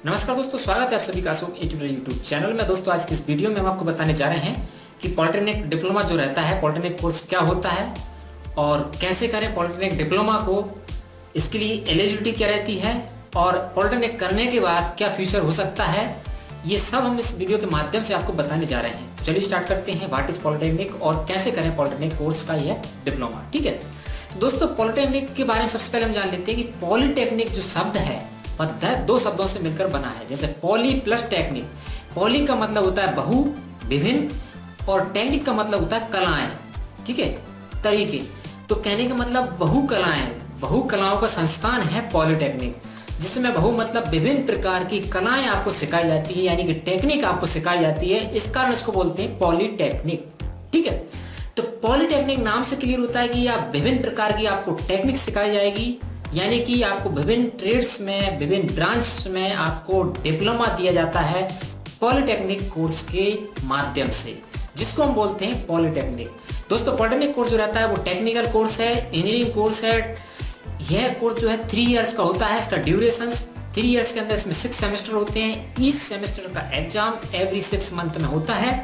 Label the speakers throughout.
Speaker 1: नमस्कार दोस्तों, स्वागत है आप सभी का अशोक एट्यूटर यूट्यूब चैनल में। दोस्तों आज की इस वीडियो में हम आपको बताने जा रहे हैं कि पॉलिटेक्निक डिप्लोमा जो रहता है, पॉलिटेक्निक कोर्स क्या होता है और कैसे करें पॉलिटेक्निक डिप्लोमा को, इसके लिए एलिजिबिलिटी क्या रहती है और पॉलिटेक्निक करने के बाद क्या फ्यूचर हो सकता है, ये सब हम इस वीडियो के माध्यम से आपको बताने जा रहे हैं। तो चलिए स्टार्ट करते हैं। व्हाट इज पॉलिटेक्निक और कैसे करें पॉलिटेक्निक कोर्स का यह डिप्लोमा। ठीक है दोस्तों, पॉलिटेक्निक के बारे में सबसे पहले हम जान लेते हैं कि पॉलिटेक्निक जो शब्द है दो शब्दों से मिलकर बना है। जैसे पॉली प्लस टेक्निक, पॉली का मतलब होता है बहु, विभिन्न, और टेक्निक का मतलब होता है कलाएं। ठीक है, तरीके। तो कहने का मतलब बहु कलाएं, बहु कलाओं का संस्थान है पॉलिटेक्निक, जिसमें बहु मतलब विभिन्न प्रकार की कलाएं आपको सिखाई जाती है, यानी कि टेक्निक आपको सिखाई जाती है। इस कारण इसको बोलते हैं पॉलिटेक्निक। ठीक है, तो पॉलिटेक्निक नाम से क्लियर होता है कि आप विभिन्न प्रकार की आपको टेक्निक सिखाई जाएगी, यानी कि आपको विभिन्न ट्रेड्स में, विभिन्न ब्रांच में आपको डिप्लोमा दिया जाता है पॉलिटेक्निक कोर्स के माध्यम से, जिसको हम बोलते हैं पॉलिटेक्निक। दोस्तों पॉलिटेक्निक कोर्स जो रहता है वो टेक्निकल कोर्स है, इंजीनियरिंग कोर्स है। यह कोर्स जो है 3 इयर्स का होता है। इसका ड्यूरेशन 3 इयर्स के अंदर इसमें 6 सेमेस्टर होते हैं। इस सेमेस्टर का एग्जाम एवरी 6 मंथ में होता है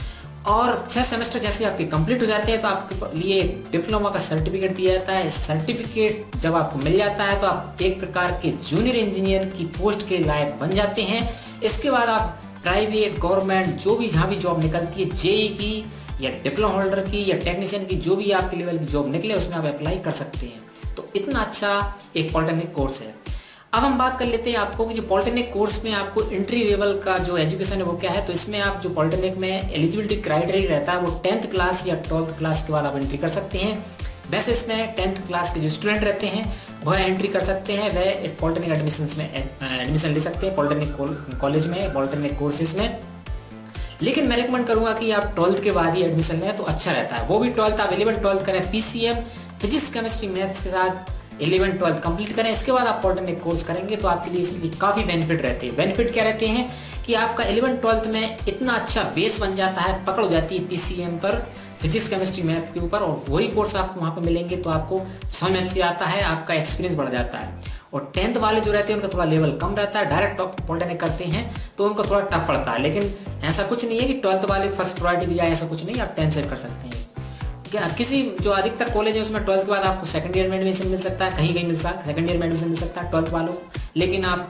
Speaker 1: और 6 सेमेस्टर जैसे आपके कंप्लीट हो जाते हैं तो आपके लिए डिप्लोमा का सर्टिफिकेट दिया जाता है। इस सर्टिफिकेट जब आपको मिल जाता है तो आप एक प्रकार के जूनियर इंजीनियर की पोस्ट के लायक बन जाते हैं। इसके बाद आप प्राइवेट, गवर्नमेंट, जो भी जहाँ भी जॉब निकलती है, जेई की या डिप्लोमा होल्डर की या टेक्नीशियन की, जो भी आपके लेवल की जॉब निकले उसमें आप अप्लाई कर सकते हैं। तो इतना अच्छा एक पॉलिटेक्निक कोर्स है। अब हम बात कर लेते हैं आपको कि जो पॉलिटेक्निक कोर्स में आपको एंट्री लेवल का जो एजुकेशन है वो क्या है। तो इसमें आप जो पॉलिटेक्निक में एलिजिबिलिटी क्राइटेरिया रहता है वो 10th क्लास या 12th क्लास के बाद आप एंट्री कर सकते हैं। वैसे इसमें 10th क्लास के जो स्टूडेंट रहते हैं वह एंट्री कर सकते हैं, वह पॉलिटेक्निक एडमिशन में एडमिशन ले सकते हैं पॉलिटेक्निक कॉलेज में, पॉलिटेक्निक कोर्सेज में। लेकिन मैं रिकमेंड करूंगा कि आप 12th के बाद ही एडमिशन लें तो अच्छा रहता है। वो भी 12th आप 11th 12th करें, पीसीएम फिजिक्स केमिस्ट्री मैथ्स के साथ 11th 12th कंप्लीट करें। इसके बाद आप पॉलिटेक्निक कोर्स करेंगे तो आपके लिए इसलिए काफ़ी बेनिफिट रहते हैं। बेनिफिट क्या रहते हैं कि आपका 11th 12th में इतना अच्छा बेस बन जाता है, पकड़ हो जाती है पीसीएम पर, फिजिक्स केमिस्ट्री मैथ के ऊपर, और वही कोर्स आपको वहाँ पर मिलेंगे तो आपको समझ से आता है, आपका एक्सपीरियंस बढ़ जाता है। और 10th वाले जो रहते हैं उनका थोड़ा लेवल कम रहता है, डायरेक्ट पॉलिटेक्निक करते हैं तो उनको थोड़ा टफ पड़ता है। लेकिन ऐसा कुछ नहीं है कि 12th वाले फर्स्ट प्रायोरिटी दी जाए, ऐसा कुछ नहीं, आप 10th से कर सकते हैं। क्या किसी जो अधिकतर कॉलेज है उसमें 12th के बाद आपको सेकंड ईयर में एडमिशन मिल सकता है, कहीं कहीं मिल सकता है सेकंड ईयर में एडमिशन मिल सकता है 12th वालों को, लेकिन आप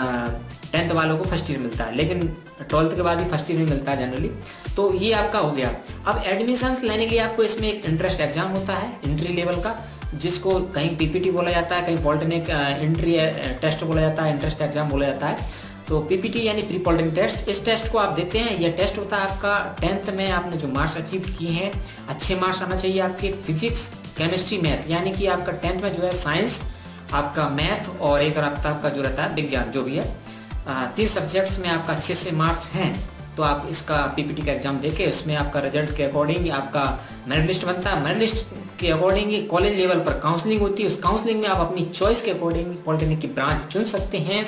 Speaker 1: 10th वालों को फर्स्ट ईयर मिलता है, लेकिन 12th के बाद भी फर्स्ट ईयर में मिलता है जनरली। तो ये आपका हो गया। अब एडमिशन लेने के लिए आपको इसमें एक इंट्रेंस एग्जाम होता है एंट्री लेवल का, जिसको कहीं पीपीटी बोला जाता है, कहीं पॉलिटेक्निक एंट्री टेस्ट बोला जाता है, इंट्रेंस एग्जाम बोला जाता है। तो पीपीटी यानी प्री पॉलिटेक्निक टेस्ट, इस टेस्ट को आप देते हैं। यह टेस्ट होता है आपका 10th में आपने जो मार्क्स अचीव किए हैं, अच्छे मार्क्स आना चाहिए आपके फिजिक्स केमिस्ट्री मैथ, यानी कि आपका 10th में जो है साइंस, आपका मैथ और एक आपका जो रहता है विज्ञान, जो भी है 3 सब्जेक्ट्स में आपका अच्छे से मार्क्स हैं तो आप इसका पीपीटी का एग्जाम देके उसमें आपका रिजल्ट के अकॉर्डिंग आपका मेरिट लिस्ट बनता है। मेरिट लिस्ट के अकॉर्डिंग कॉलेज लेवल पर काउंसलिंग होती है। उस काउंसलिंग में आप अपनी चॉइस के अकॉर्डिंग पॉलिटेक्निक की ब्रांच चुन सकते हैं,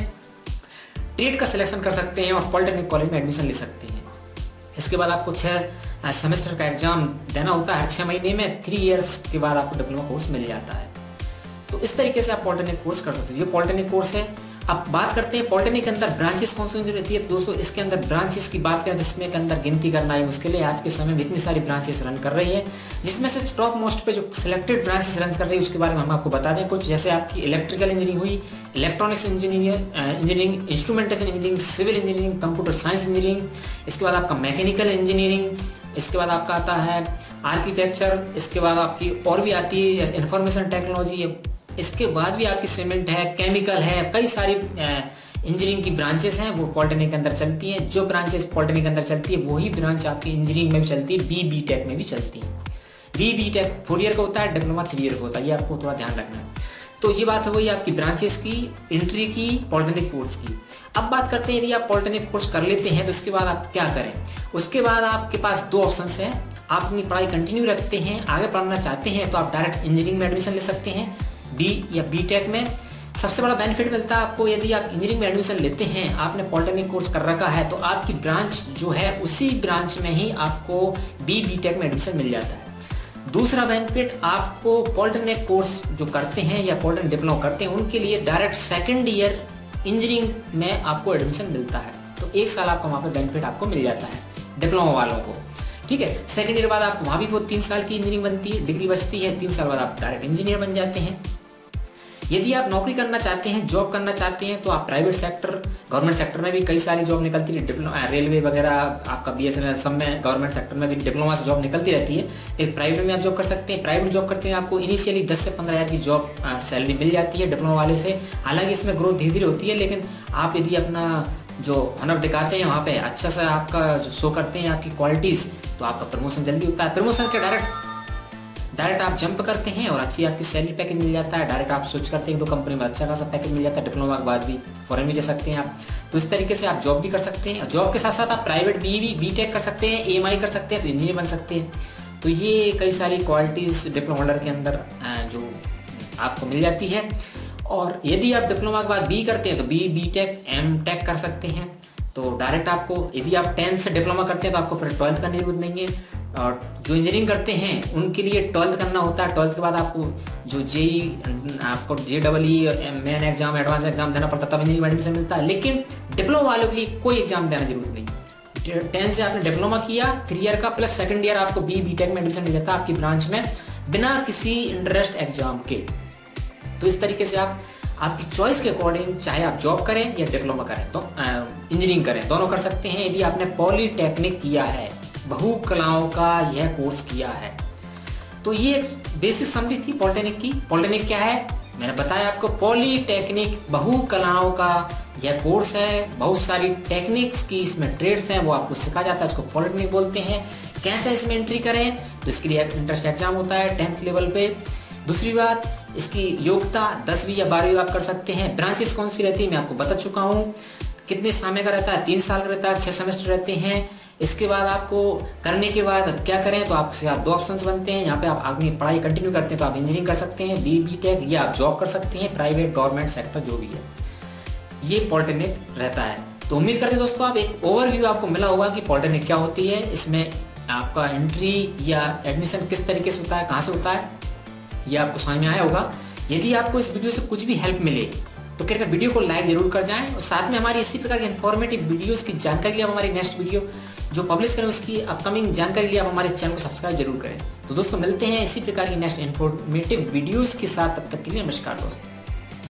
Speaker 1: ट्रेड का सिलेक्शन कर सकते हैं और पॉलिटेक्निक कॉलेज में एडमिशन ले सकते हैं। इसके बाद आपको 6 सेमेस्टर का एग्जाम देना होता है हर 6 महीने में। 3 इयर्स के बाद आपको डिप्लोमा कोर्स मिल जाता है। तो इस तरीके से आप पॉलिटेक्निक कोर्स कर सकते हैं। ये पॉलिटेक्निक कोर्स है। अब बात करते हैं पॉलिटेक्निक के अंदर ब्रांचेस कौन सी रहती है। तो दोस्तों इसके अंदर ब्रांचेस की बात करें तो इसमें के अंदर गिनती करना है मुश्किल है। आज के समय में इतनी सारी ब्रांचेस रन कर रही है, जिसमें से टॉप मोस्ट पे जो सिलेक्टेड ब्रांचेस रन कर रही है उसके बारे में हम आपको बता दें कुछ। जैसे आपकी इलेक्ट्रिकल इंजीनियरिंग हुई, electronics engineering, instrumentation engineering, civil engineering, computer science engineering, इसके बाद आपका मैकेनिकल इंजीनियरिंग, इसके बाद आपका आता है आर्किटेक्चर, इसके बाद आपकी और भी आती है इंफॉर्मेशन टेक्नोलॉजी, इसके बाद भी आपकी सीमेंट है, केमिकल है, कई सारी इंजीनियरिंग की ब्रांचेस हैं वो पॉलिटेक्निक के अंदर चलती हैं। जो ब्रांचेस पॉलिटेक्निक के अंदर चलती है वही ब्रांच आपकी इंजीनियरिंग में भी चलती है, बी टेक में भी चलती है। बी टेक 4 ईयर का होता है, डिप्लोमा 3 ईयर का होता है, ये आपको थोड़ा ध्यान रखना है। तो ये बात हो गई आपकी ब्रांचेस की, एंट्री की, पॉलिटेक्निक कोर्स की। अब बात करते हैं यदि आप पॉलिटेक्निक कोर्स कर लेते हैं तो उसके बाद आप क्या करें। उसके बाद आपके पास 2 ऑप्शंस हैं। आप अपनी पढ़ाई कंटिन्यू रखते हैं, आगे पढ़ना चाहते हैं तो आप डायरेक्ट इंजीनियरिंग में एडमिशन ले सकते हैं, बी या बी टेक में। सबसे बड़ा बेनिफिट मिलता है आपको यदि आप इंजीनियरिंग में एडमिशन लेते हैं, आपने पॉलिटेक्निक कोर्स कर रखा है तो आपकी ब्रांच जो है उसी ब्रांच में ही आपको बी टेक में एडमिशन मिल जाता है। दूसरा बेनिफिट आपको पॉलिटेक्निक कोर्स जो करते हैं या पॉलिटेक्निक डिप्लोमा करते हैं उनके लिए डायरेक्ट सेकंड ईयर इंजीनियरिंग में आपको एडमिशन मिलता है। तो 1 साल आपको वहाँ पे बेनिफिट आपको मिल जाता है डिप्लोमा वालों को, ठीक है। सेकेंड ईयर बाद आपको वहाँ भी वो 3 साल की इंजीनियरिंग बनती है, डिग्री बचती है। 3 साल बाद आप डायरेक्ट इंजीनियर बन जाते हैं। यदि आप नौकरी करना चाहते हैं, जॉब करना चाहते हैं, तो आप प्राइवेट सेक्टर, गवर्नमेंट सेक्टर में भी कई सारी जॉब निकलती है, डिप्लोमा, रेलवे वगैरह, आपका BSNL, सब में गवर्नमेंट सेक्टर में भी डिप्लोमा से जॉब निकलती रहती है। एक प्राइवेट में आप जॉब कर सकते हैं। प्राइवेट जॉब करते हैं आपको इनिशियली 10 से 15 हज़ार की जॉब सैलरी मिल जाती है डिप्लोमा वाले से। हालांकि इसमें ग्रोथ धीरे धीरे होती है, लेकिन आप यदि अपना जो हुनर दिखाते हैं वहाँ पे अच्छा सा आपका जो शो करते हैं आपकी क्वालिटीज़, तो आपका प्रमोशन जल्दी होता है। प्रमोशन के डायरेक्ट आप जंप करते हैं और अच्छी आपकी सैलरी पैकेज मिल जाता है। डायरेक्ट आप स्विच करते हैं तो कंपनी में अच्छा खासा पैकेज मिल जाता है। डिप्लोमा के बाद भी फॉरेन भी जा सकते हैं आप। तो इस तरीके से आप जॉब भी कर सकते हैं। जॉब के साथ साथ आप प्राइवेट BTech कर सकते हैं, AMI कर सकते हैं, तो इंजीनियर बन सकते हैं। तो ये कई सारी क्वालिटीज़ डिप्लोमा होल्डर के अंदर जो आपको मिल जाती है। और यदि आप डिप्लोमा के बाद B करते हैं तो BTech MTech कर सकते हैं। तो डायरेक्ट आपको, यदि आप 10th से डिप्लोमा करते हैं तो आपको फिर 12th करने की जरूरत नहीं है। और जो इंजीनियरिंग करते हैं उनके लिए 12th करना होता है। 12th के बाद आपको जो आपको JEE main exam, advance exam देना पड़ता है, तब इंजीनियरिंग एडमिशन मिलता है। लेकिन डिप्लोमा वालों के लिए कोई एग्जाम देना जरूरत नहीं। 10th से आपने डिप्लोमा किया 3 ईयर का, प्लस सेकेंड ईयर आपको BTech में एडमिशन मिल जाता है आपकी ब्रांच में, बिना किसी इंटरेस्ट एग्जाम के। तो इस तरीके से आप आपकी चॉइस के अकॉर्डिंग, चाहे आप जॉब करें या डिप्लोमा करें, तो इंजीनियरिंग करें, दोनों कर सकते हैं। यदि आपने पॉलीटेक्निक किया है, बहु कलाओं का यह कोर्स किया है, तो ये एक बेसिक समझी थी पॉलिटेक्निक की। पॉलिटेक्निक क्या है मैंने बताया आपको। पॉलीटेक्निक बहु कलाओं का यह कोर्स है। बहुत सारी टेक्निक्स की इसमें ट्रेड्स हैं, वो आपको सिखाया जाता है, इसको पॉलिटेक्निक बोलते हैं। कैसे इसमें एंट्री करें, तो इसके लिए इंट्रेंस एग्जाम होता है 10th लेवल पे। दूसरी बात, इसकी योग्यता 10वीं या 12वीं आप कर सकते हैं। ब्रांचेस कौन सी रहती है मैं आपको बता चुका हूँ। कितने समय का रहता है, 3 साल का रहता है, 6 सेमेस्टर रहते हैं। इसके बाद आपको करने के बाद क्या करें, तो आपके साथ 2 ऑप्शंस बनते हैं। यहाँ पे आप आगे पढ़ाई कंटिन्यू करते हैं तो आप इंजीनियरिंग कर सकते हैं, BTech, या आप जॉब कर सकते हैं, प्राइवेट गवर्नमेंट सेक्टर जो भी है। ये पॉलिटेक्निक रहता है। तो उम्मीद करते हैं दोस्तों आप एक ओवरव्यू आपको मिला होगा कि पॉलिटेक्निक क्या होती है, इसमें आपका एंट्री या एडमिशन किस तरीके से होता है, कहाँ से होता है, ये आपको समझ में आया होगा। यदि आपको इस वीडियो से कुछ भी हेल्प मिले तो कृपया वीडियो को लाइक जरूर कर जाएं, और साथ में हमारी इसी प्रकार की इन्फॉर्मेटिव वीडियोस की जानकारी के लिए आप हमारी नेक्स्ट वीडियो जो पब्लिश करें उसकी अपकमिंग जानकारी के लिए आप हमारे इस चैनल को सब्सक्राइब जरूर करें। तो दोस्तों मिलते हैं इसी प्रकार की नेक्स्ट इन्फॉर्मेटिव वीडियोस के साथ, तब तक के लिए नमस्कार दोस्तों।